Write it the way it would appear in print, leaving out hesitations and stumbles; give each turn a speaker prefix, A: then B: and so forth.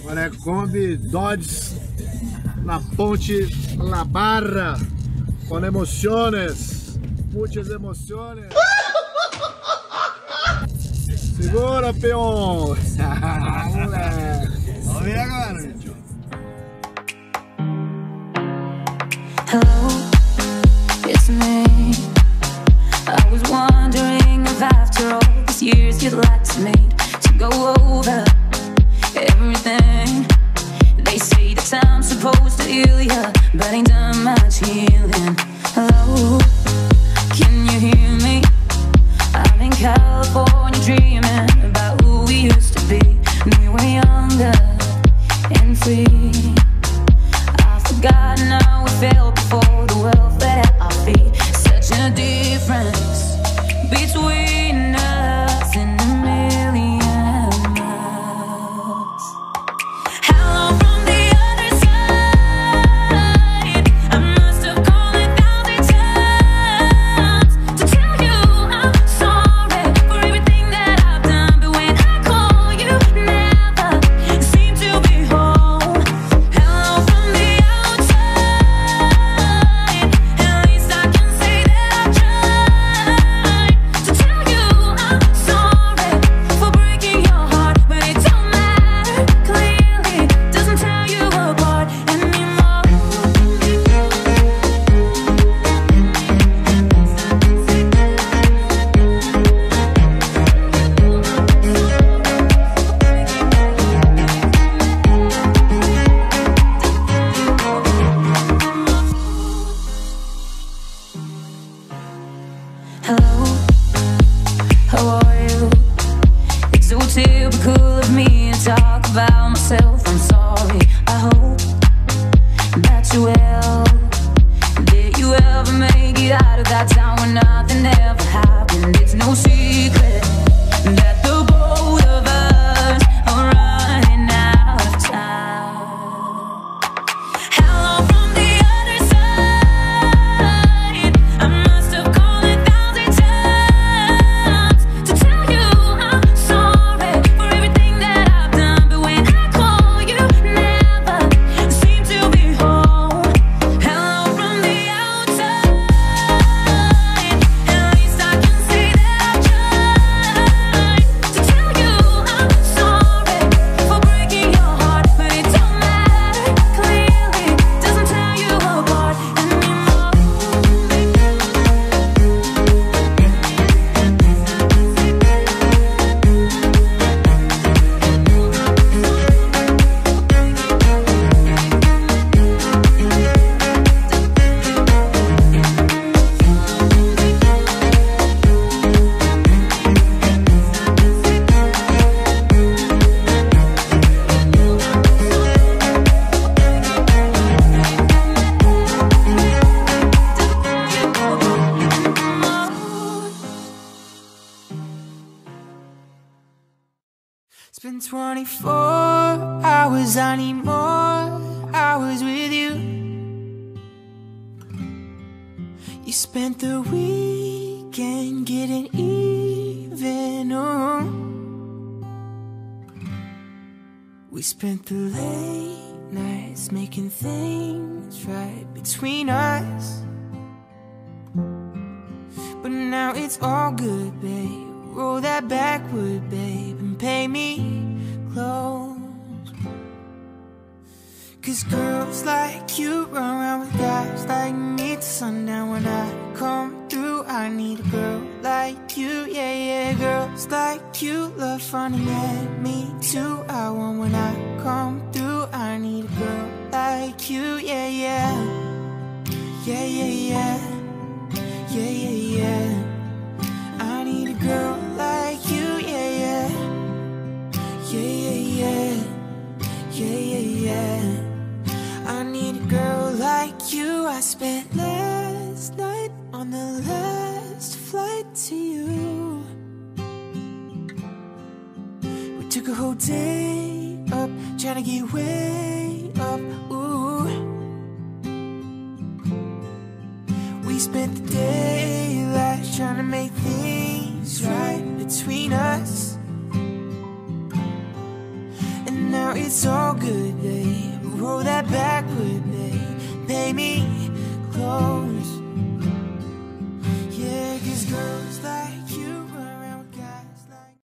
A: Agora é Kombi Dodge na ponte La Barra, com emociones, muitas emociones. Segura, peão! Moleque! Vamos ver agora!
B: Hello, it's me. I was wondering if after all these years you'd like me to go over everything. They say that time's supposed to heal ya, but ain't done much healing. Hello, can you hear me? I'm in California dreaming about who we used to be when we were younger and free. I've forgotten how it felt before the world fell at our feet. Such a difference between us and a million miles. Hello from the other side. I must have called 1,000 times to tell you I'm sorry for everything that I've done. But when I call, you never seem to be home. Hello from the outside. At least I can say that I tried to tell you I'm sorry for breaking your heart. But it don't matter, clearly doesn't tear you apart anymore. Hello, how are you? It's so typical of me to talk about myself. I'm sorry, I hope that you will. Did you ever make it out of that town when nothing ever happened? It's no secret that the both of us are running out of time. Hello from the other side. I must have called 1,000 times to tell you I'm sorry for everything that I've done. But when I call, you never seem to be home. Hello from the outside. At least I can say that I tried to tell you I'm sorry for breaking your heart. But it don't matter, clearly doesn't tear you apart anymore.
C: It's been 24 hours, I need more hours with you. You spent the weekend getting even, oh. We spent the late nights making things right between us. But now it's all good, babe. Roll that backward, babe, and pay me close. 'Cause girls like you run around with guys like me till sundown. When I come through, I need a girl like you, yeah, yeah. Girls like you love fun and yeah, me too. I want when I come through, I need a girl like you, yeah, yeah. Yeah, yeah, yeah. Yeah, yeah, yeah. I need a girl like you, yeah, yeah. Yeah, yeah, yeah. Yeah, yeah, yeah. I need a girl like you. I spent last night on the last flight to you. We took a whole day up, trying to get way up, ooh. We spent the daylight trying to make things right between us. And now it's it's all good, babe. Roll that back with me. Pay me